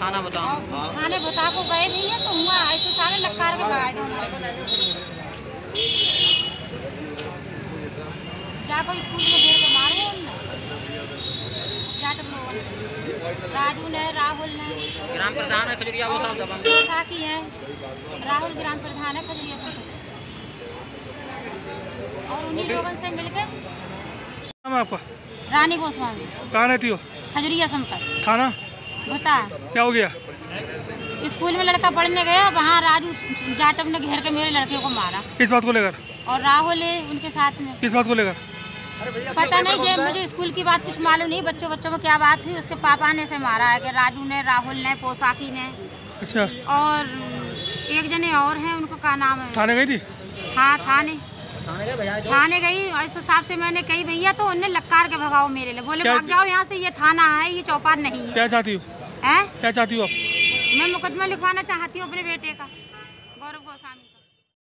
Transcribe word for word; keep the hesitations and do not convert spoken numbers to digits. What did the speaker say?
थाना बताओ। थाने बता को गए नहीं है तो हुआ ऐसे सारे लक्कार के भगाए दो क्या कोई स्कूल में घेर के मारो राजू ने राहुल ने ग्राम प्रधान है खजुरिया वो सब दबंग साकी है राहुल ग्राम प्रधान है खजुरिया सब और उन्हीं लोगों से मिलके। नाम है आपका? रानी गोस्वामी। कहाँ रहती हो? खजुरिया संपर्क थाना बता क्या हो गया? स्कूल में लड़का पढ़ने गया वहाँ राजू जाटव ने घेर के मेरे लड़के को मारा। किस बात को लेकर? और राहुल है उनके साथ में। किस बात को लेकर? पता नहीं जे मुझे स्कूल की बात कुछ मालूम नहीं। बच्चों बच्चों में क्या बात थी उसके पापा ने से मारा है कि राजू ने राहुल ने पोशाकी ने। अच्छा। और एक जने और हैं उनको क्या नाम है? थाने गई थी? हाँ थाने थाने गई। इस हिसाब से मैंने कही भैया तो उनने लक्कार के भगाओ मेरे लिए। बोले भाग जाओ यहाँ से ये थाना है ये चौपाल नहीं है। क्या चाहती हो? है क्या चाहती हो आप? मैं मुकदमा लिखवाना चाहती हूँ अपने बेटे का गौरव गोस्वामी का।